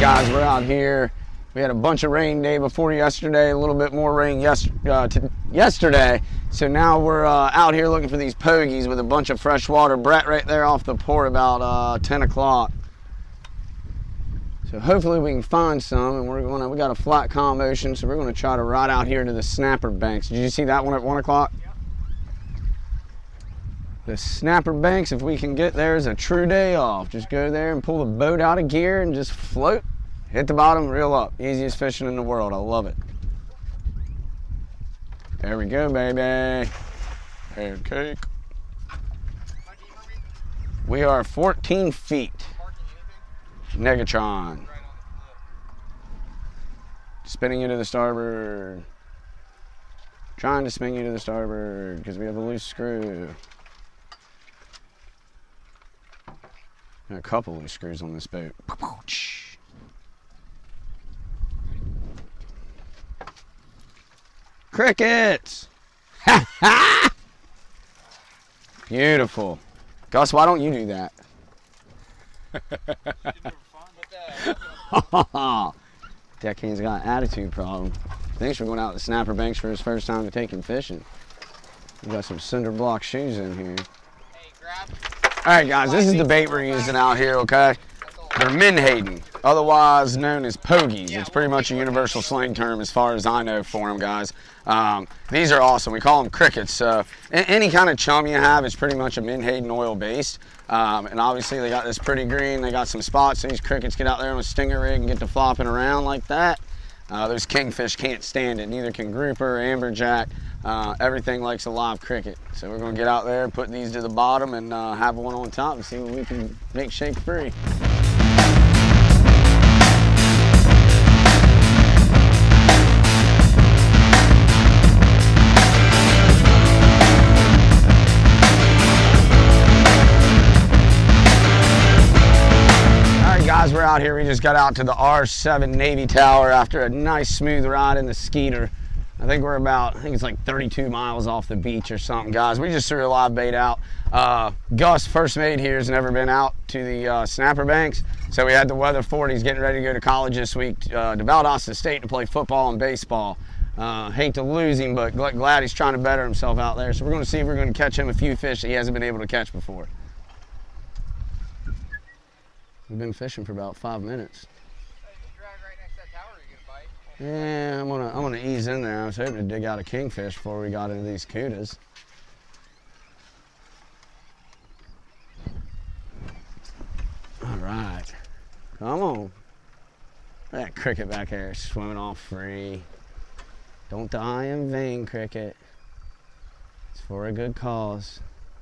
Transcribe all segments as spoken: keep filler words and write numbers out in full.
Guys, we're out here. We had a bunch of rain day before yesterday, a little bit more rain yes, uh, yesterday. So now we're uh, out here looking for these pogies with a bunch of fresh water. Brett right there off the port about uh, ten o'clock. So hopefully we can find some, and we're gonna, we got a flat calm ocean, so we're gonna try to ride out here to the snapper banks. Did you see that one at one o'clock? Yep. The snapper banks, if we can get there, is a true day off. Just go there and pull the boat out of gear and just float. Hit the bottom, reel up. Easiest fishing in the world. I love it. There we go, baby. Pancake. We are fourteen feet. Negatron. Spinning you to the starboard. Trying to spin you to the starboard because we have a loose screw. Got a couple loose screws on this boat. Crickets! Ha ha! Beautiful. Gus, why don't you do that? Deckhand's got an attitude problem. Thanks for going out to Snapper Banks for his first time to taking fishing. We got some cinder block shoes in here. Hey, grab. All right, guys, this is the bait we're using out here, okay? They're menhaden, otherwise known as pogies. It's pretty much a universal slang term as far as I know for them, guys. Um, these are awesome. We call them crickets. So any kind of chum you have is pretty much a menhaden oil based. Um, and obviously they got this pretty green. They got some spots. So these crickets get out there on a stinger rig and get to flopping around like that. Uh, those kingfish can't stand it. Neither can grouper, amberjack. Uh, everything likes a live cricket. So we're going to get out there, put these to the bottom, and uh, have one on top and see what we can make shake free. Guys, we're out here. We just got out to the R seven Navy Tower after a nice smooth ride in the Skeeter. I think we're about, I think it's like thirty-two miles off the beach or something, guys. We just threw a live bait out. Uh, Gus, first mate here, has never been out to the uh, Snapper Banks, so we had the weather for it. He's getting ready to go to college this week uh, to Valdosta State to play football and baseball. Uh, hate to lose him, but gl glad he's trying to better himself out there. So we're going to see if we're going to catch him a few fish that he hasn't been able to catch before. We've been fishing for about five minutes. Hey, you drag right next to that tower, are you gonna bite? Yeah, I'm gonna I'm gonna ease in there. I was hoping to dig out a kingfish before we got into these cudas. All right, come on. That cricket back there swimming off free. Don't die in vain, cricket. It's for a good cause.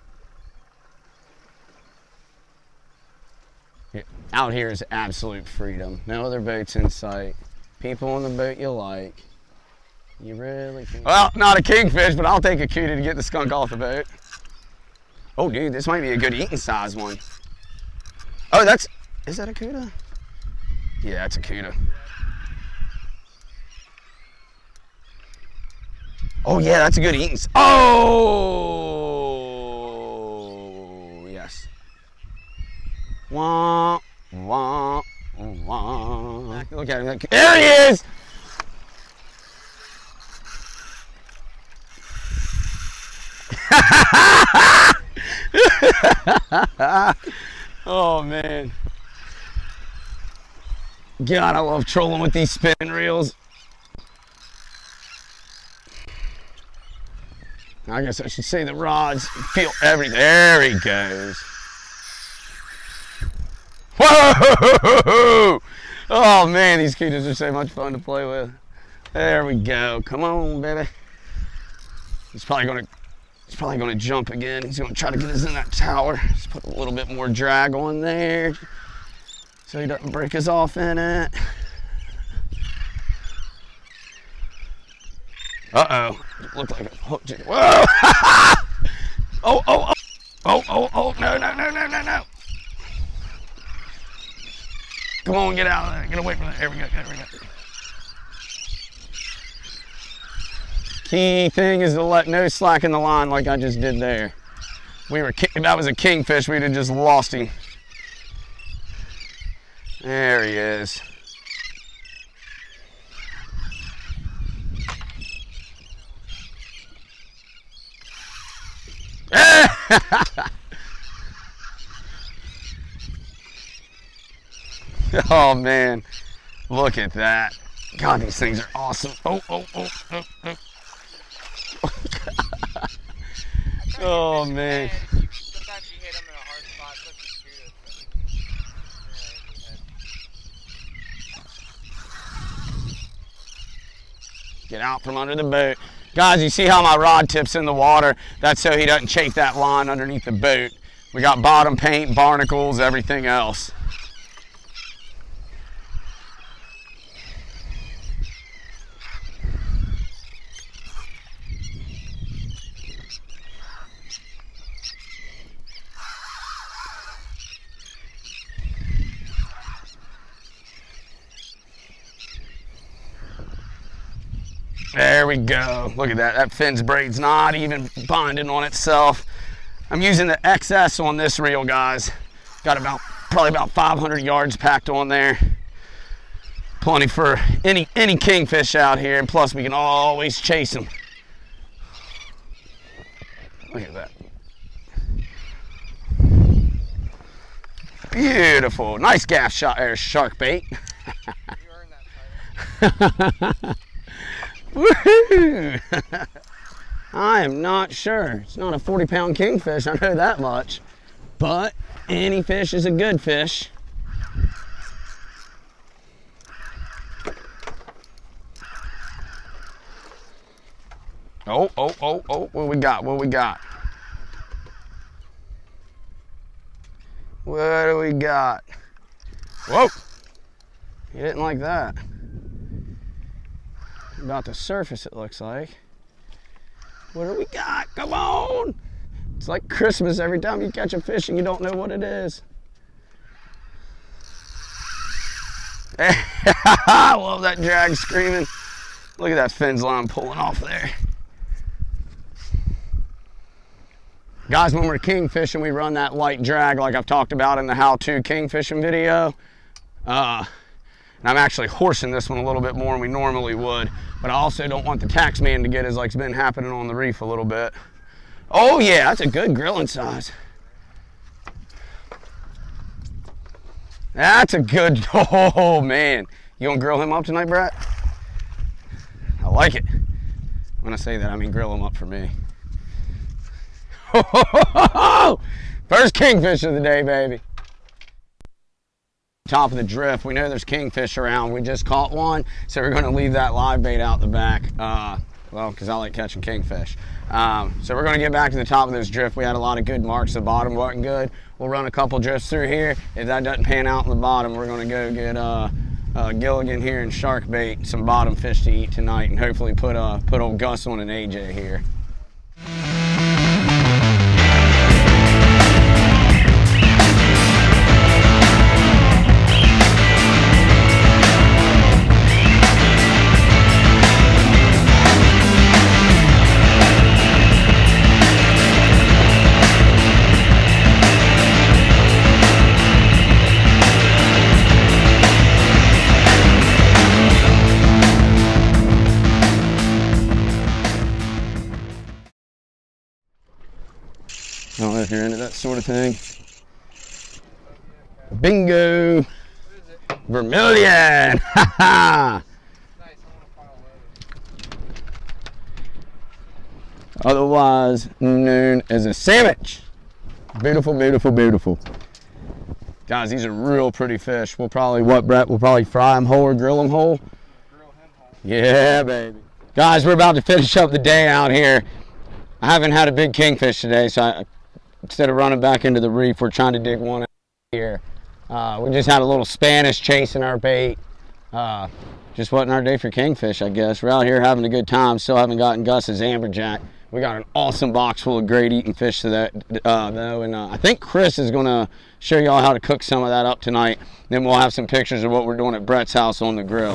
Yeah, out here is absolute freedom. No other boats in sight. People on the boat you like. You really can. Well, not a kingfish, but I'll take a cuda to get the skunk off the boat. Oh, dude, this might be a good eating size one. Oh, that's, is that a cuda? Yeah, that's a cuda. Oh, yeah, that's a good eating size. Oh, yes. Wah, wah, wah. Look at him. There he is! Oh, man. God, I love trolling with these spinning reels. I guess I should say the rods feel everything. There he goes. Whoa! Oh man, these cudas are so much fun to play with. There we go. Come on, baby. He's probably gonna he's probably gonna jump again. He's gonna try to get us in that tower. Just put a little bit more drag on there so he doesn't break us off in it. Uh-oh. Looked like a hook. Whoa! Oh, oh, oh. Oh, oh, oh, no, no, no, no, no, no. Come on, get out of there. Get away from that. There we go. There we go. Key thing is to let no slack in the line like I just did there. We were, if that was a kingfish, we'd have just lost him. There he is. Oh man, look at that. God, these things are awesome. Oh, oh, oh, oh, oh. Oh man. Sometimes you hit them in a hard spot, Get out from under the boat. Guys, you see how my rod tips in the water? That's so he doesn't chafe that line underneath the boat. We got bottom paint, barnacles, everything else. There we go. Look at that. That fin's braid's not even binding on itself. I'm using the X S on this reel, guys. Got about probably about five hundred yards packed on there. Plenty for any any kingfish out here, and plus we can always chase them. Look at that. Beautiful. Nice gaff shot there, shark bait. You earned that title. Woohoo! I am not sure. It's not a forty pound kingfish, I know that much. But any fish is a good fish. Oh, oh, oh, oh, what we got? What we got? What do we got? Whoa! You didn't like that. About to surface, it looks like. What do we got? Come on! It's like Christmas every time you catch a fish and you don't know what it is. I love that drag screaming. Look at that fins line pulling off there. Guys, when we're king fishing, we run that light drag like I've talked about in the how-to king fishing video. Uh, And I'm actually horsing this one a little bit more than we normally would, but I also don't want the tax man to get as like's been happening on the reef a little bit. Oh yeah, that's a good grilling size. That's a good, oh man. You gonna grill him up tonight, Brett? I like it. When I say that, I mean grill him up for me. First kingfish of the day, baby. Top of the drift, we know there's kingfish around. We just caught one, so we're going to leave that live bait out the back. Uh, well, because I like catching kingfish. Um, so we're going to get back to the top of this drift. We had a lot of good marks. The bottom wasn't good. We'll run a couple drifts through here. If that doesn't pan out in the bottom, we're going to go get uh, uh, Gilligan here and shark bait, some bottom fish to eat tonight, and hopefully put uh, put old Gus on an A J here. I don't know if you're into that sort of thing. Bingo! Vermilion! Ha ha! Otherwise known as a sandwich. Beautiful, beautiful, beautiful. Guys, these are real pretty fish. We'll probably, what, Brett? We'll probably fry them whole or grill them whole? Grill him whole. Yeah, baby. Guys, we're about to finish up the day out here. I haven't had a big kingfish today, so I, instead of running back into the reef, we're trying to dig one out here. Uh, we just had a little Spanish chasing our bait. Uh, just wasn't our day for kingfish, I guess. We're out here having a good time. Still haven't gotten Gus's amberjack. We got an awesome box full of great eating fish to that, uh, though. And uh, I think Chris is going to show y'all how to cook some of that up tonight. Then we'll have some pictures of what we're doing at Brett's house on the grill.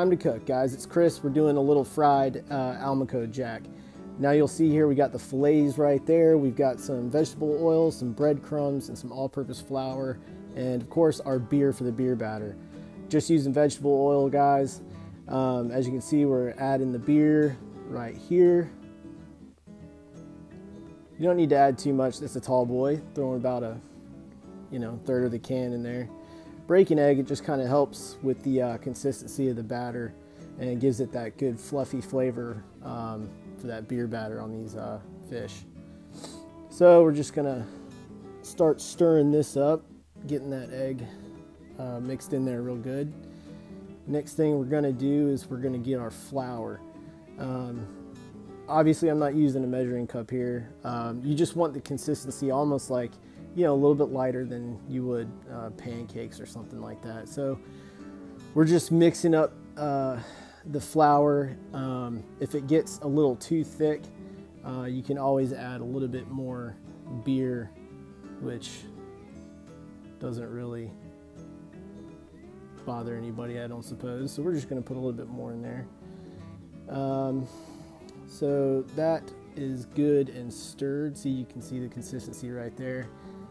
time to cook, guys. It's Chris. We're doing a little fried uh, Almaco jack. Now you'll see here we got the fillets right there. We've got some vegetable oil, some breadcrumbs, and some all-purpose flour, and of course our beer for the beer batter. Just using vegetable oil, guys. Um, as you can see, we're adding the beer right here. You don't need to add too much. That's a tall boy. Throwing about a, you know, third of the can in there. Breaking egg, it just kind of helps with the uh, consistency of the batter, and it gives it that good fluffy flavor um, for that beer batter on these uh, fish. So we're just gonna start stirring this up, getting that egg uh, mixed in there real good. Next thing we're gonna do is we're gonna get our flour. Um, obviously I'm not using a measuring cup here. Um, you just want the consistency almost like, you know, a little bit lighter than you would uh, pancakes or something like that. So we're just mixing up uh, the flour. Um, if it gets a little too thick, uh, you can always add a little bit more beer, which doesn't really bother anybody, I don't suppose. So we're just going to put a little bit more in there. Um, so that is good and stirred. See, you can see the consistency right there.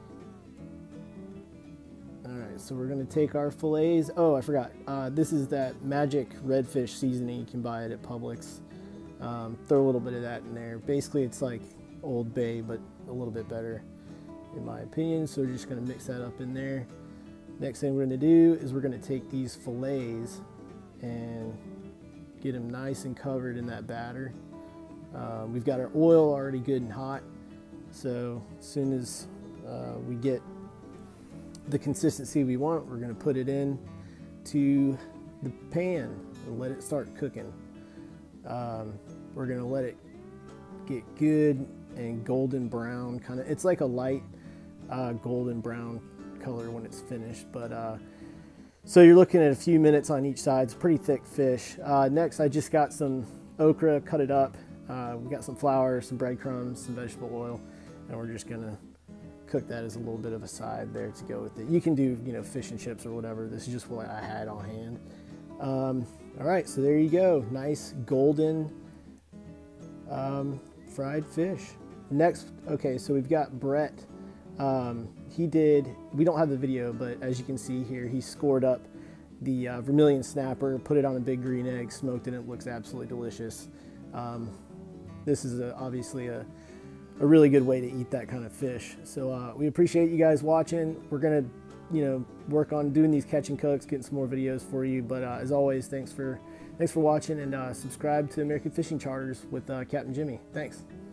All right, so we're going to take our fillets. Oh, I forgot. Uh, this is that magic redfish seasoning you can buy it at Publix. Um, throw a little bit of that in there. Basically, it's like Old Bay, but a little bit better, in my opinion. So we're just going to mix that up in there. Next thing we're going to do is we're going to take these fillets and get them nice and covered in that batter. Uh, we've got our oil already good and hot. So as soon as uh, we get the consistency we want, we're going to put it in to the pan and let it start cooking. Um, we're going to let it get good and golden brown, kind of. It's like a light uh, golden brown color when it's finished. But uh, so you're looking at a few minutes on each side. It's pretty thick fish. Uh, next, I just got some okra, cut it up. Uh, we got some flour, some breadcrumbs, some vegetable oil, and we're just going to cook that as a little bit of a side there to go with it. You can do, you know, fish and chips or whatever. This is just what I had on hand. Um, all right, so there you go. Nice golden um, fried fish. Next, okay, so we've got Brett. Um, he did, we don't have the video, but as you can see here, he scored up the uh, vermilion snapper, put it on a big green egg, smoked it, and it looks absolutely delicious. Um, this is a, obviously a a really good way to eat that kind of fish. So uh, we appreciate you guys watching. We're gonna, you know, work on doing these catch and cooks, getting some more videos for you. But uh, as always, thanks for thanks for watching, and uh, subscribe to American Fishing Charters with uh, Captain Jimmy. Thanks.